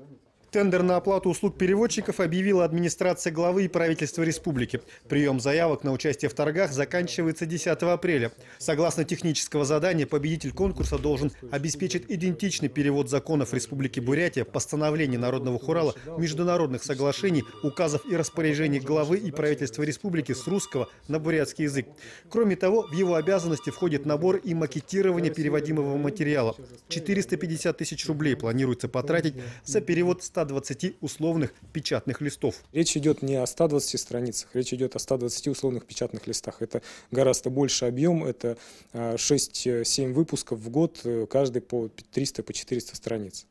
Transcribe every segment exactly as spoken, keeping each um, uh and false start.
Тендер на оплату услуг переводчиков объявила администрация главы и правительства республики. Прием заявок на участие в торгах заканчивается десятого апреля. Согласно технического задания, победитель конкурса должен обеспечить идентичный перевод законов Республики Бурятия, постановлений Народного хурала, международных соглашений, указов и распоряжений главы и правительства республики с русского на бурятский язык. Кроме того, в его обязанности входит набор и макетирование переводимого материала. четыреста пятьдесят тысяч рублей планируется потратить за перевод ста двадцати условных печатных листов. Речь идет не о ста двадцати страницах, речь идет о ста двадцати условных печатных листах. Это гораздо больше объем, это шесть-семь выпусков в год, каждый по триста, по четыреста страниц.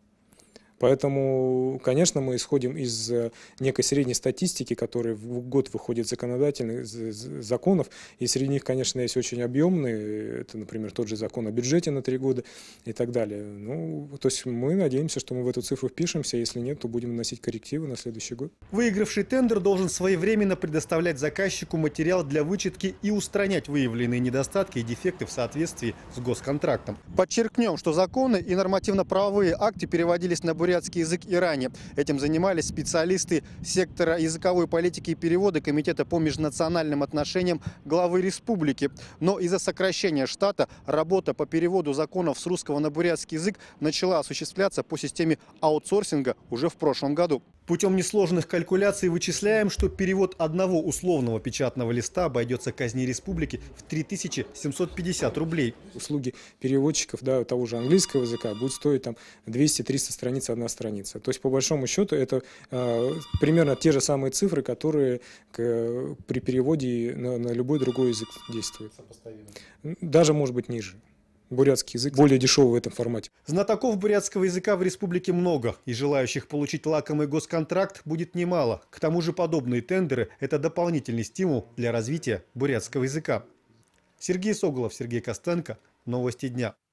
Поэтому, конечно, мы исходим из некой средней статистики, которая в год выходит законодательных законов, и среди них, конечно, есть очень объемные, это, например, тот же закон о бюджете на три года и так далее. Ну, то есть мы надеемся, что мы в эту цифру впишемся, если нет, то будем вносить коррективы на следующий год. Выигравший тендер должен своевременно предоставлять заказчику материал для вычетки и устранять выявленные недостатки и дефекты в соответствии с госконтрактом. Подчеркнем, что законы и нормативно-правовые акты переводились на бурятский язык и ранее. Этим занимались специалисты сектора языковой политики и перевода Комитета по межнациональным отношениям главы республики. Но из-за сокращения штата работа по переводу законов с русского на бурятский язык начала осуществляться по системе аутсорсинга уже в прошлом году. Путем несложных калькуляций вычисляем, что перевод одного условного печатного листа обойдется казне республики в три тысячи семьсот пятьдесят рублей. Услуги переводчиков, да, того же английского языка будут стоить там двести-триста страниц, одна страница. То есть, по большому счету, это э, примерно те же самые цифры, которые к, при переводе на, на любой другой язык действуют. Даже, может быть, ниже. Бурятский язык более дешевый в этом формате. Знатоков бурятского языка в республике много, и желающих получить лакомый госконтракт будет немало. К тому же подобные тендеры – это дополнительный стимул для развития бурятского языка. Сергей Соголов, Сергей Костенко. Новости дня.